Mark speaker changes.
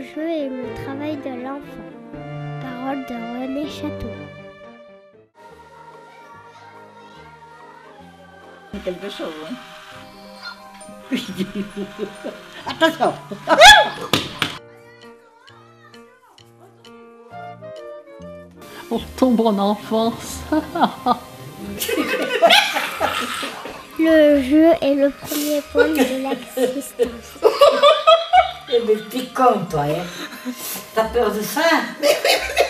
Speaker 1: jeu est le travail de l'enfant. Parole de René Château.
Speaker 2: C'est quelque chose, hein. Attention.
Speaker 3: On tombe en enfance.
Speaker 1: Le jeu est le premier point de l'existence.
Speaker 2: Eh ben, t'es con, toi, hein. T'as peur de ça?